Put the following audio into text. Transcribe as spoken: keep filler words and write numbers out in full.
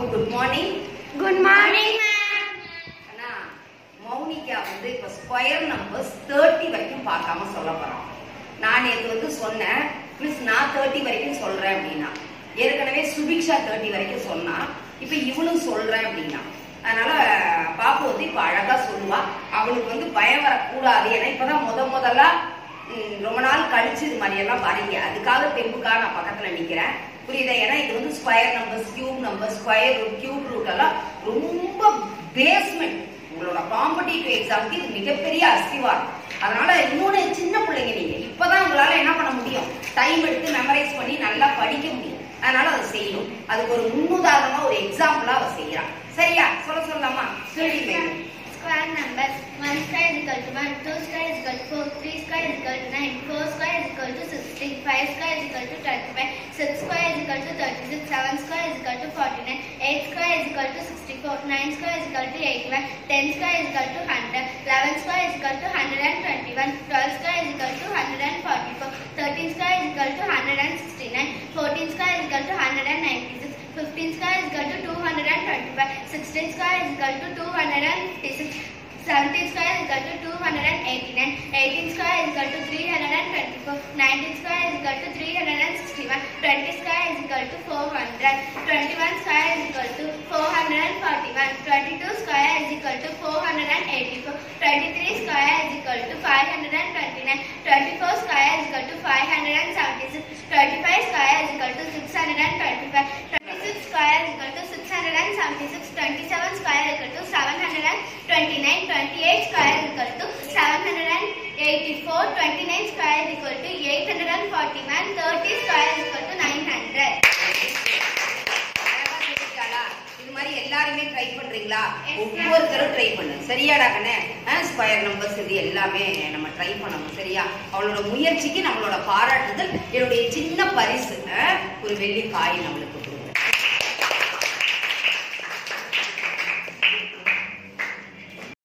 பாப்பு good morning. Good morning ma'am. அண்ணா மௌனிகா வந்து இப்ப ஸ்கொயர் நம்பர்ஸ் தேர்ட்டி வரைக்கும் பார்க்காம சொல்ல போறோம். நான் நேற்று வந்து சொன்னேன் மிஸ் நான் தேர்ட்டி வரைக்கும் சொல்றேன் அப்படின்னா, ஏற்கனவே சுபிக்ஷா தேர்ட்டி வரைக்கும் சொன்னா, இப்ப இவனும் சொல்றேன் அப்படின்னா, அதனால பாப்பு வந்து இப்ப அழகா சொல்லுவா. அவளுக்கு வந்து பயம் வரக்கூடாது. ஏன்னா இப்பதான் முத முதல்ல ரொம்ப நாள் கழிச்சு இது மாதிரி எல்லாம் பாருங்க, அதுக்காக தெம்புக்காக நான் பக்கத்துல நிக்கிறேன். புரியுதா? ஏன்னா இது வந்து square numbers, cube number, square root, cube root எல்லாம் ரொம்ப பேஸ்மெண்ட். உங்களோட காம்படிட்டிவ் எக்ஸாமுக்கு இது மிகப்பெரிய அஸ்திவாரம். அதனால இன்னொன்னு, சின்ன பிள்ளைங்க நீங்க இப்பதான் உங்களால என்ன பண்ண முடியும், டைம் எடுத்து மெமரைஸ் பண்ணி நல்லா படிக்க முடியும். அதனால அதை செய்யணும். அதுக்கு ஒரு முன்னுதாரணமா ஒரு எக்ஸாம்பிளா அவ செய்யறான். சரியா? சொல்ல சொல்லலாமா? சொல்லி Square numbers. one square is equal to one, two square is equal to four, three square is equal to nine, four square is equal to sixteen, five square is equal to twenty-five, six square is equal to thirty-six, seven square is equal to forty-nine, eight square is equal to sixty-four, nine square is equal to eighty-one, ten square is equal to one hundred, eleven square is equal to one hundred twenty-one, twelve square is equal to one hundred forty-four, thirteen square is equal to one hundred sixty-nine, fourteen square is equal to one hundred ninety-six, fifteen square is equal to two hundred twenty-five, sixteen square is equal to two hundred fifty-six, seventeen square is equal to two hundred eighty-nine, eighteen square is equal to three hundred twenty-four, nineteen square is equal to three hundred sixty-one, twenty square is equal to four hundred, twenty-one square is equal to four hundred forty-one, twenty-two square is equal to four hundred eighty-four, twenty-three square is equal to five hundred twenty-nine, twenty-four square is equal to five hundred seventy-six, twenty-five square is equal to six hundred twenty-five, twenty-six square is equal to six hundred seventy-six, twenty-seven square is equal to seven hundred twenty-nine, twenty-eight square is equal to seven hundred eighty-four, twenty-nine square is equal to eight hundred forty-one, thirty square is equal to nine hundred. இது மாதிரி எல்லாருமே try பண்றீங்களா? ஒவ்வொருத்தரும் try பண்ணு. சரியாடா கண்ணே? Square numbers இது எல்லாமே நம்ம ட்ரை பண்ணணும். சரியா? அவளோட முயற்சிக்கு நம்மளோட பாராட்டுதல். என்னுடைய சின்ன பரிசு ஒரு வெள்ளி காயின் அவளுக்கு.